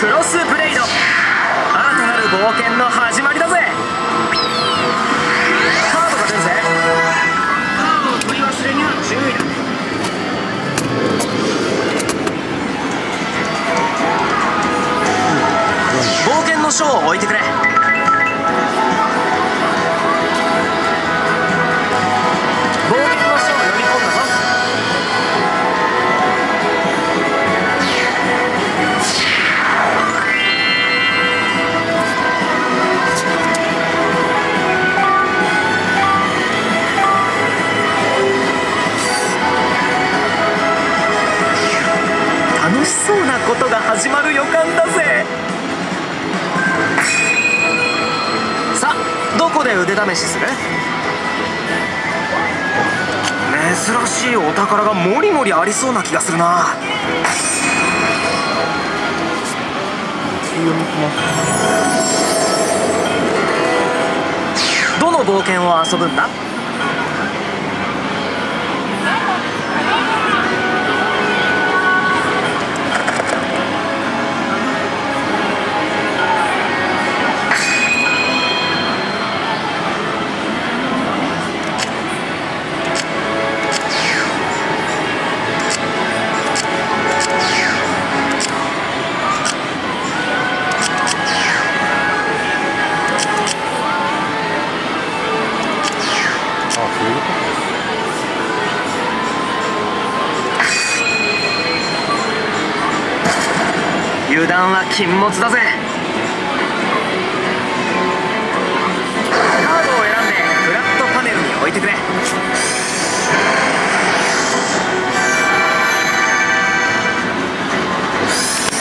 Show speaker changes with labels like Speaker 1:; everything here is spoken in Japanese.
Speaker 1: クロスブレイド、新たなる冒険の始まりだぜ。カードが出るぜ。カードを取り忘れには注意だ。冒険の書を置いてくれ。楽しそうなことが始まる予感だぜ。さあ、どこで腕試しする？珍しいお宝がもりもりありそうな気がするな。どの冒険を遊ぶんだ？油断は禁物だぜ。